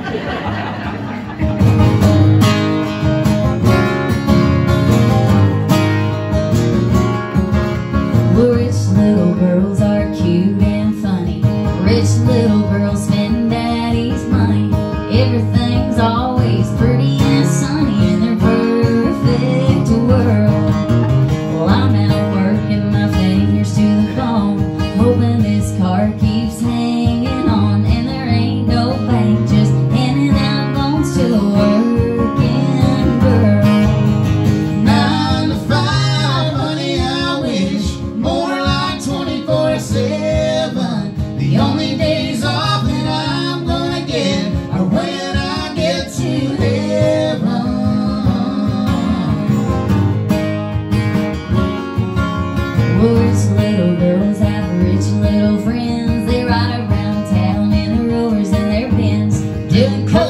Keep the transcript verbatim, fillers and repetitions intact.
Well, rich little girls are cute and funny. Rich little girls spend daddy's money. Everything's always pretty and sunny in their perfect world. Well, I'm out working my fingers to the bone, hoping this car keeps hanging on, and there ain't no bank, just handing out loans to the working girl. Nine to five, honey, I wish more like twenty-four seven. The only days off that I'm gonna get are when I get to heaven. Well, rich little girls have rich little friends. They ride around town in their rovers and their Benz, doing coke